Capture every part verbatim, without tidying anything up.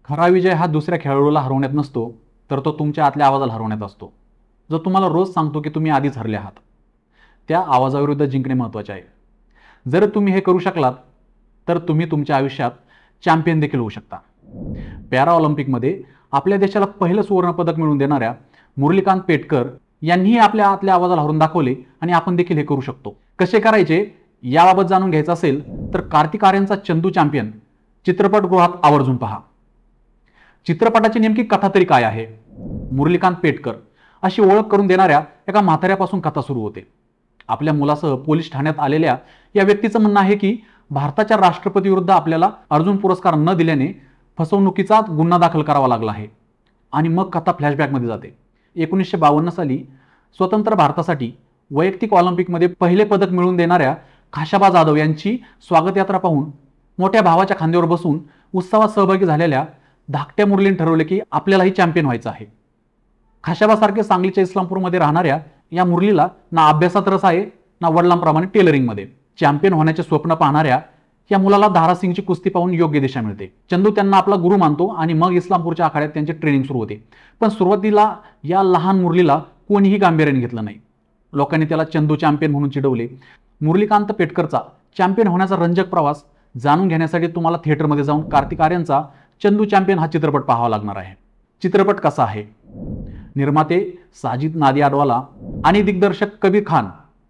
खरा विजय हा दुसऱ्या खेळाडूला हरवण्यात नसतो, तर तो तुमच्या आतल्या आवाजाला हरवण्यात असतो. जो तुम्हाला रोज सांगतो की तुम्ही आधीच हरले आहात, त्या आवाजाविरुद्ध जिंकणे महत्त्वाचे आहे. जर तुम्ही हे करू शकलात, तर तुम्ही तुमच्या आयुष्यात चॅम्पियन देखील होऊ शकता. पॅराऑलिम्पिकमध्ये आपल्या देशाला पहिलं सुवर्णपदक मिळवून देणाऱ्या मुरलीकांत पेटकर यांनीही आपल्या आतल्या आवाजाला हरवून दाखवले आणि आपण देखील हे करू शकतो. कसे करायचे याबाबत जाणून घ्यायचं असेल तर कार्तिक आर्यनचा चंदू चॅम्पियन चित्रपटगृहात आवर्जून पहा. चित्रपटाची नेमकी कथा तरी काय आहे? मुरलीकांत पेटकर अशी ओळख करून देणाऱ्या एका म्हाताऱ्यापासून कथा सुरू होते. आपल्या मुलासह पोलीस ठाण्यात आलेल्या या व्यक्तीचं म्हणणं आहे की भारताच्या राष्ट्रपती विरुद्ध आपल्याला अर्जुन पुरस्कार न दिल्याने फसवणुकीचा गुन्हा दाखल करावा लागला आहे. आणि मग कथा फ्लॅशबॅकमध्ये जाते. एकोणीसशे बावन्न साली स्वतंत्र भारतासाठी वैयक्तिक ऑलिम्पिकमध्ये पहिले पदक मिळवून देणाऱ्या खाशाबा जाधव यांची स्वागत यात्रा पाहून मोठ्या भावाच्या खांद्यावर बसून उत्सवात सहभागी झालेल्या धाकट्या मुरलीने ठरवले की आपल्यालाही चॅम्पियन व्हायचं आहे. खाशाबासारखे सांगलीच्या इस्लामपूरमध्ये राहणाऱ्या या मुरलीला ना अभ्यासात रस आहे ना वडिलांप्रमाणे टेलरिंगमध्ये. चॅम्पियन होण्याचे स्वप्न पाहणाऱ्या या मुलाला दारासिंगची कुस्ती पाहून योग्य दिशा मिळते. चंदू त्यांना आपला गुरु मानतो आणि मग इस्लामपूरच्या आखाड्यात त्यांचे ट्रेनिंग सुरू होते. पण सुरुवातीला या लहान मुरलीला कोणीही गांभीर्याने घेतलं नाही. लोकांनी त्याला चंदू चॅम्पियन म्हणून चिडवले. मुरलीकांत पेटकरचा चॅम्पियन होण्याचा रंजक प्रवास जाणून घेण्यासाठी तुम्हाला थिएटरमध्ये जाऊन कार्तिक आर्यनचा चंदू चॅम्पियन हा चित्रपट पाहावा लागणार आहे. चित्रपट कसा आहे? निर्माते साजिद नादियाडवाला आणि दिग्दर्शक कबीर खान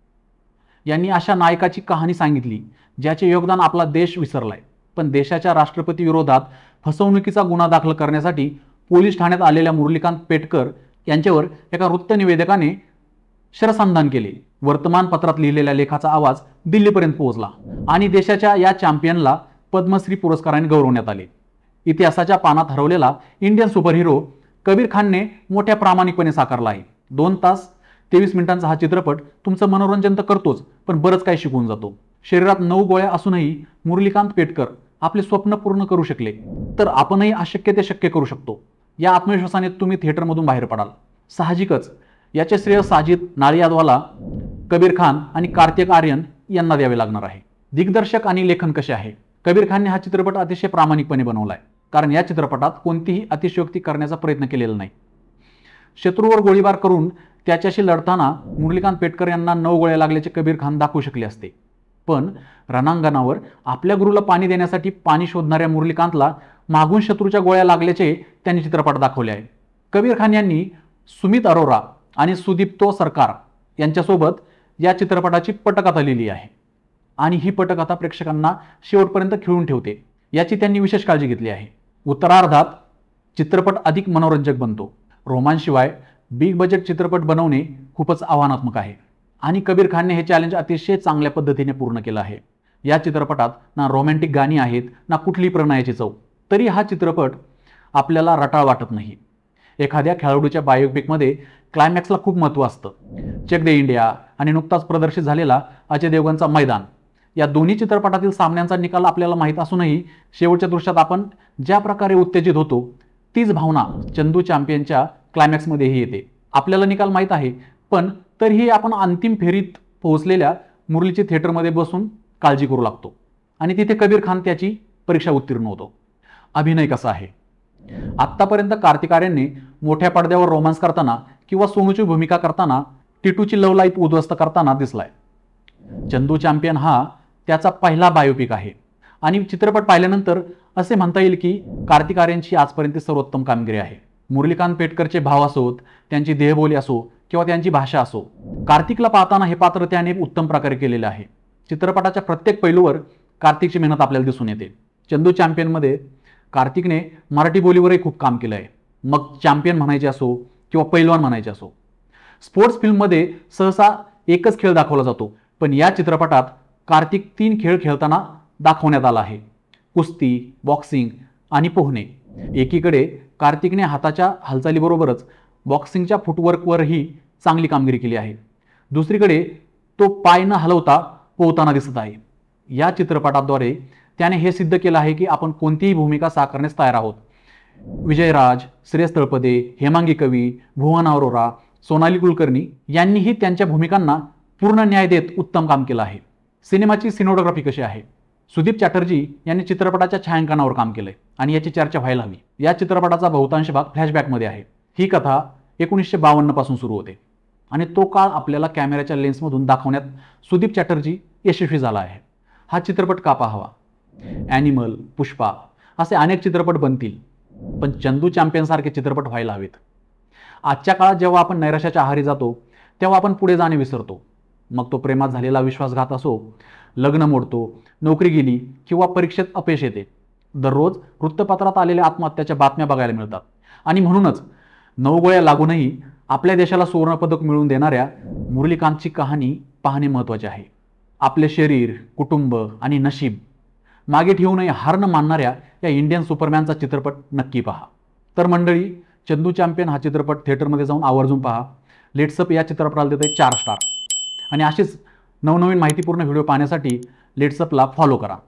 यांनी अशा नायकाची कहाणी सांगितली ज्याचे योगदान आपला देश विसरलाय, पण देशाच्या राष्ट्रपती विरोधात फसवणुकीचा गुन्हा दाखल करण्यासाठी पोलीस ठाण्यात आलेल्या मुरलीकांत पेटकर यांच्यावर एका वृत्तनिवेदकाने शरसंधान केले. वर्तमानपत्रात लिहिलेल्या लेखाचा आवाज दिल्लीपर्यंत पोहोचला आणि देशाच्या या चॅम्पियनला पद्मश्री पुरस्काराने गौरवण्यात आले. इतिहासाच्या पानात हरवलेला इंडियन सुपरहिरो कबीर खानने मोठ्या प्रामाणिकपणे साकारला आहे. दोन तास तेवीस मिनिटांचा हा चित्रपट तुमचं मनोरंजन तर करतोच, पण बरंच काही शिकवून जातो. शरीरात नऊ गोळ्या असूनही मुरलीकांत पेटकर आपले स्वप्न पूर्ण करू शकले, तर आपणही अशक्य ते शक्य करू शकतो. या आत्मविश्वासाने तुम्ही थिएटरमधून बाहेर पडाल. साहजिकच याचे श्रेय साजिद नाडियाडवाला, कबीर खान आणि कार्तिक आर्यन यांना द्यावे लागणार आहे. दिग्दर्शक आणि लेखन कसे आहे? कबीर खानने हा चित्रपट अतिशय प्रामाणिकपणे बनवलाय, कारण या चित्रपटात कोणतीही अतिशयोक्ती करण्याचा प्रयत्न केलेला नाही. शत्रूवर गोळीबार करून त्याच्याशी लढताना मुरलीकांत पेटकर यांना नऊ गोळ्या लागल्याचे कबीर खान दाखवू शकले असते, पण रणांगणावर आपल्या गुरुला पाणी देण्यासाठी पाणी शोधणाऱ्या मुरलीकांतला मागून शत्रूच्या गोळ्या लागल्याचे त्यांनी चित्रपट दाखवले आहे. कबीर खान यांनी सुमित अरोरा आणि सुदीप्तो सरकार यांच्यासोबत या चित्रपटाची पटकथा लिहिली आहे आणि ही पटकथा प्रेक्षकांना शेवटपर्यंत खिळून ठेवते याची त्यांनी विशेष काळजी घेतली आहे. उत्तरार्धात चित्रपट अधिक मनोरंजक बनतो. रोमांसशिवाय बिग बजेट चित्रपट बनवणे खूपच आव्हानात्मक आहे आणि कबीर खानने हे चॅलेंज अतिशय चांगल्या पद्धतीने पूर्ण केलं आहे. या चित्रपटात ना रोमॅन्टिक गाणी आहेत ना कुठली प्रणयाची चव, तरी हा चित्रपट आपल्याला रटाळ वाटत नाही. एखाद्या खेळाडूच्या बायोपिकमध्ये क्लायमॅक्सला खूप महत्त्व असतं. चक दे इंडिया आणि नुकताच प्रदर्शित झालेला अजय देवगणचा मैदान या दोन्ही चित्रपटातील सामन्यांचा निकाल आपल्याला माहीत असूनही शेवटच्या दृश्यात आपण ज्या प्रकारे उत्तेजित होतो तीच भावना चंदू चॅम्पियनच्या क्लायमॅक्समध्येही येते. आपल्याला निकाल माहीत आहे, पण तरीही आपण अंतिम फेरीत पोहोचलेल्या मुरलीची थिएटरमध्ये बसून काळजी करू लागतो आणि तिथे कबीर खान त्याची परीक्षा उत्तीर्ण होतो. अभिनय कसा आहे? आत्तापर्यंत कार्तिक आर्यनने मोठ्या पडद्यावर रोमांस करताना किंवा सोनूची भूमिका करताना टिटूची लव्ह लाईफ उद्ध्वस्त करताना दिसलाय. चंदू चॅम्पियन हा त्याचा पहिला बायोपिक आहे आणि चित्रपट पाहिल्यानंतर असे म्हणता येईल की कार्तिक आर्यनची आजपर्यंत सर्वोत्तम कामगिरी आहे. मुरलीकांत पेटकरचे भाव असोत, त्यांची देहबोली असो किंवा त्यांची भाषा असो, कार्तिकला पाहताना हे पात्र त्याने उत्तम प्रकारे केलेले आहे. चित्रपटाच्या प्रत्येक पैलूवर कार्तिकची मेहनत आपल्याला दिसून येते. चंदू चॅम्पियनमध्ये कार्तिकने मराठी बोलीवरही खूप काम केलं आहे. मग चॅम्पियन म्हणायचे असो किंवा पैलवान म्हणायचे असो. स्पोर्ट्स फिल्ममध्ये सहसा एकच खेळ दाखवला जातो, पण या चित्रपटात कार्तिक तीन खेळ खेळताना दाखवण्यात आला आहे: कुस्ती, बॉक्सिंग आणि पोहणे. एकीकडे कार्तिकने हाताच्या हालचालीबरोबरच बॉक्सिंगच्या फुटवर्कवरही चांगली कामगिरी केली आहे. दुसरीकडे तो पाय न हलवता पोहताना दिसत आहे. या चित्रपटाद्वारे त्याने हे सिद्ध केलं आहे की आपण कोणतीही भूमिका साकारण्यास तयार आहोत. विजयराज, श्रेयस तळपदे, हेमांगी कवी, भुवन अरोरा, सोनाली कुलकर्णी यांनीही त्यांच्या भूमिकांना पूर्ण न्याय देत उत्तम काम केलं आहे. सिनेमाची सिनेमॅटोग्राफी कशी आहे? सुदीप चॅटर्जी यांनी चित्रपटाच्या छायांकनावर काम केलंय आणि याची चर्चा व्हायला हवी. या चित्रपटाचा बहुतांश भाग फ्लॅशबॅकमध्ये आहे. ही कथा एकोणीसशे बावन्न पासून सुरू होते आणि तो काळ आपल्याला कॅमेऱ्याच्या लेन्समधून दाखवण्यात सुदीप चॅटर्जी यशस्वी झाला आहे. हा चित्रपट का पाहावा? ॲनिमल, पुष्पा असे अनेक चित्रपट बनतील, पण चंदू चॅम्पियनसारखे चित्रपट व्हायला हवेत. आजच्या काळात जेव्हा आपण नैराश्याच्या आहारी जातो तेव्हा आपण पुढे जाणे विसरतो. मग तो प्रेमात झालेला विश्वासघात असो, लग्न मोडतो, नोकरी गेली किंवा परीक्षेत अपयश येते. दररोज वृत्तपत्रात आलेल्या आत्महत्याच्या बातम्या बघायला मिळतात आणि म्हणूनच नऊ गोळ्या लागूनही आपल्या देशाला सुवर्णपदक मिळवून देणाऱ्या मुरलीकांतची कहाणी पाहणे महत्त्वाचे आहे. आपले शरीर, कुटुंब आणि नशीब मागे ठेवूनही हार न मानणाऱ्या या इंडियन सुपरमॅनचा चित्रपट नक्की पहा. तर मंडळी, चंदू चॅम्पियन हा चित्रपट थिएटरमध्ये जाऊन आवर्जून पहा. लेट्सअप या चित्रपटाला देतोय चार स्टार आणि अशीच नवनवीन माहितीपूर्ण व्हिडिओ पाहण्यासाठी लेट्सअपला फॉलो करा.